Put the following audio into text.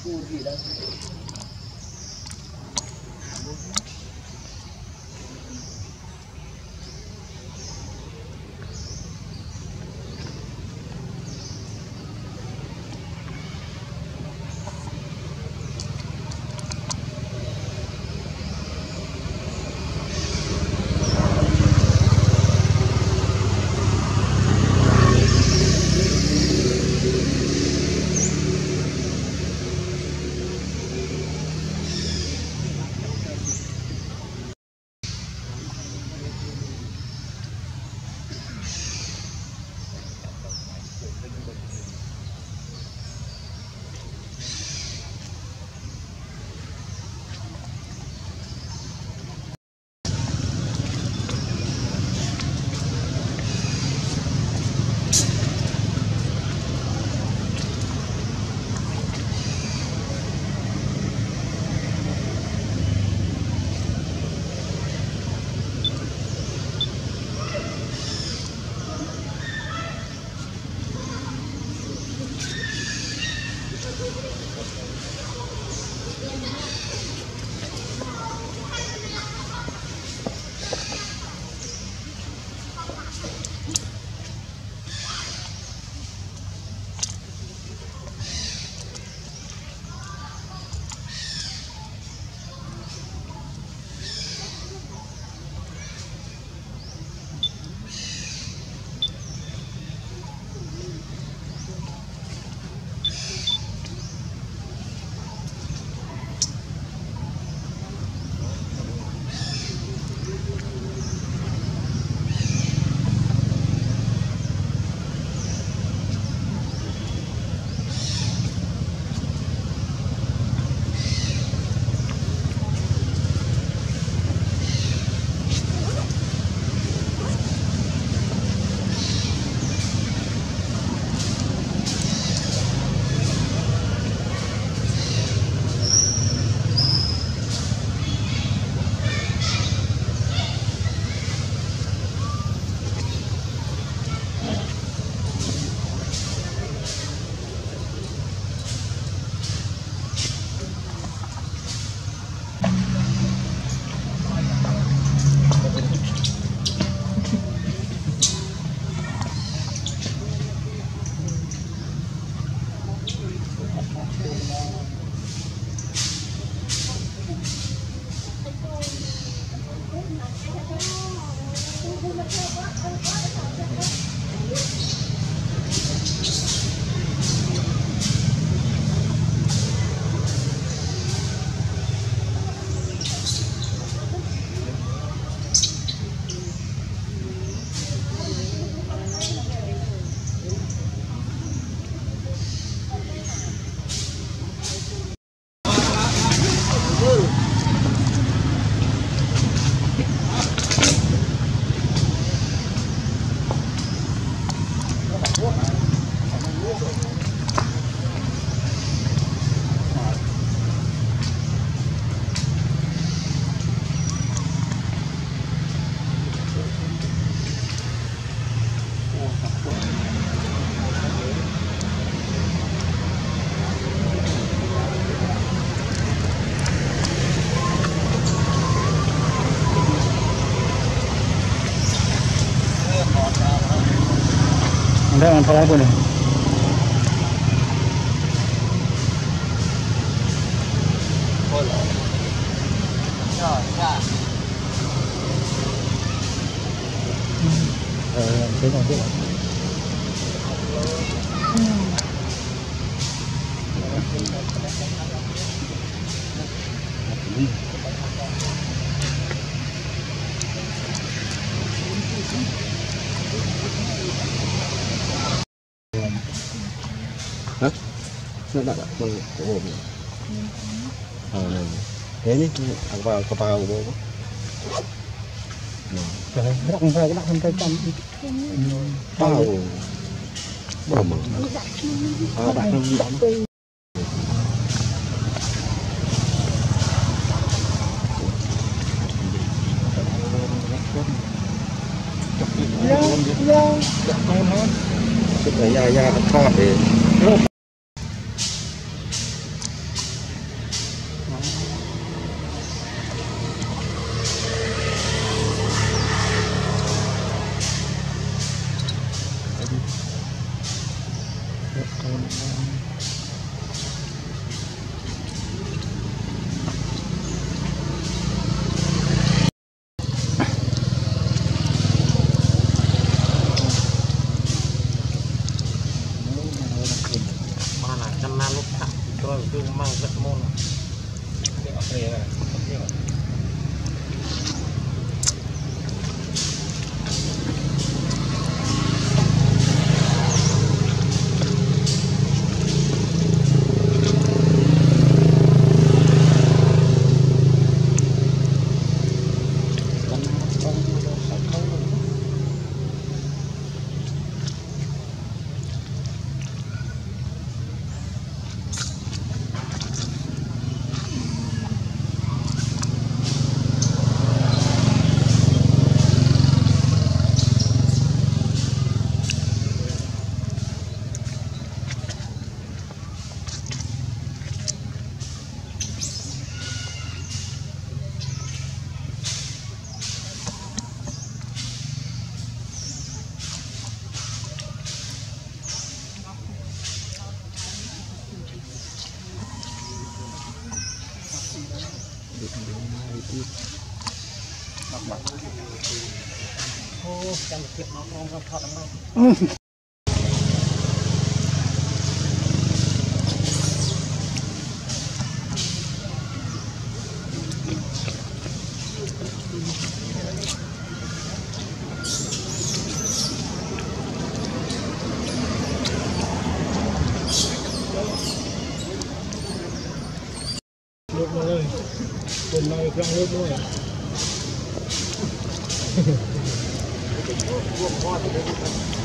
Jangan salah pun. Thế còn thế. Hả? Nó đã bằng cái bồn. Thế nhé, ăn vào cái bao của bố. Trời ơi, cái đặt không tay chăm. Bao. Bao mà. Đặt nó đóng. Cái này da nó thọt thì มาหลังจำนานลูกค้าตัวคือมั่งเล็กมุ่งเดี๋ยวเอาไปเลยโอ้จำเก็บน้องๆครับทอดน้ำลุกมาเลยเป็นมาเครื่องลุกด้วยรวมพอดเลย